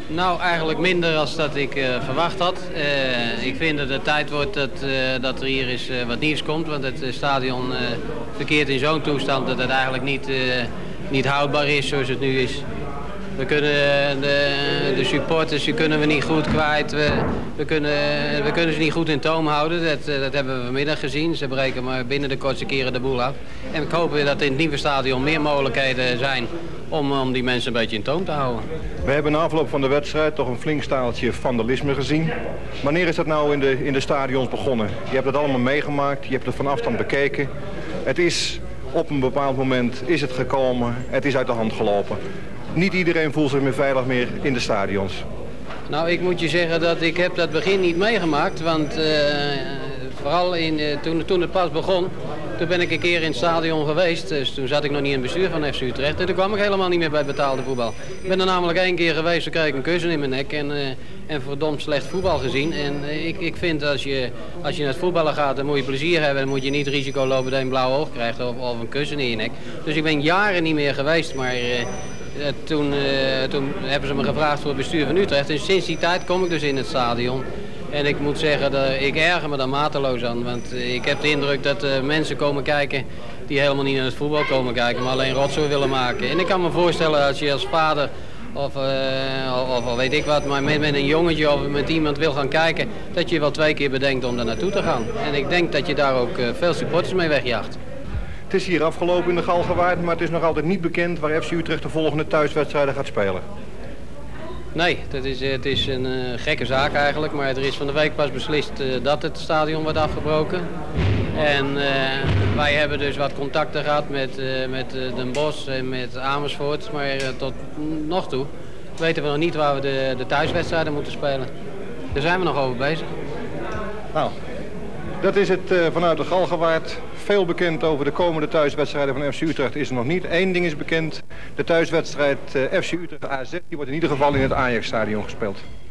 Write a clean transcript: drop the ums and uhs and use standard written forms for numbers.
Nou, eigenlijk minder dan dat ik verwacht had. Ik vind dat het tijd wordt dat er hier eens wat nieuws komt. Want het stadion verkeert in zo'n toestand dat het eigenlijk niet houdbaar is zoals het nu is. We kunnen de supporters kunnen we niet goed kwijt. We kunnen ze niet goed in toom houden. Dat hebben we vanmiddag gezien. Ze breken maar binnen de kortste keren de boel af. En ik hoop dat in het nieuwe stadion meer mogelijkheden zijn om die mensen een beetje in toom te houden. We hebben na afloop van de wedstrijd toch een flink staaltje vandalisme gezien. Wanneer is dat nou in de stadions begonnen? Je hebt het allemaal meegemaakt, je hebt het van afstand bekeken. Het is op een bepaald moment is het gekomen, het is uit de hand gelopen. Niet iedereen voelt zich meer veilig meer in de stadions. Nou, ik moet je zeggen dat ik heb dat begin niet meegemaakt, want vooral toen het pas begon, toen ben ik een keer in het stadion geweest. Dus toen zat ik nog niet in het bestuur van FC Utrecht en toen kwam ik helemaal niet meer bij het betaalde voetbal. Ik ben er namelijk 1 keer geweest, toen kreeg ik een kussen in mijn nek en verdomd slecht voetbal gezien. En ik vind als je naar het voetballen gaat, dan moet je plezier hebben en moet je niet risico lopen dat je een blauw oog krijgt of een kussen in je nek. Dus ik ben jaren niet meer geweest, maar toen hebben ze me gevraagd voor het bestuur van Utrecht. En sinds die tijd kom ik dus in het stadion. En ik moet zeggen, ik erger me daar mateloos aan. Want ik heb de indruk dat mensen komen kijken die helemaal niet naar het voetbal komen kijken, maar alleen rotzooi willen maken. En ik kan me voorstellen als je als vader of weet ik wat, maar met een jongetje of met iemand wil gaan kijken, dat je wel 2 keer bedenkt om daar naartoe te gaan. En ik denk dat je daar ook veel supporters mee wegjaagt. Het is hier afgelopen in de Galgenwaard, maar het is nog altijd niet bekend waar FC Utrecht de volgende thuiswedstrijden gaat spelen. Nee, het is een gekke zaak eigenlijk, maar er is van de week pas beslist dat het stadion wordt afgebroken. En wij hebben dus wat contacten gehad met Den Bosch en met Amersfoort, maar tot nog toe weten we nog niet waar we de thuiswedstrijden moeten spelen. Daar zijn we nog over bezig. Nou, dat is het vanuit de Galgenwaard. Veel bekend over de komende thuiswedstrijden van FC Utrecht is er nog niet. 1 ding is bekend, de thuiswedstrijd FC Utrecht AZ, die wordt in ieder geval in het Ajax-stadion gespeeld.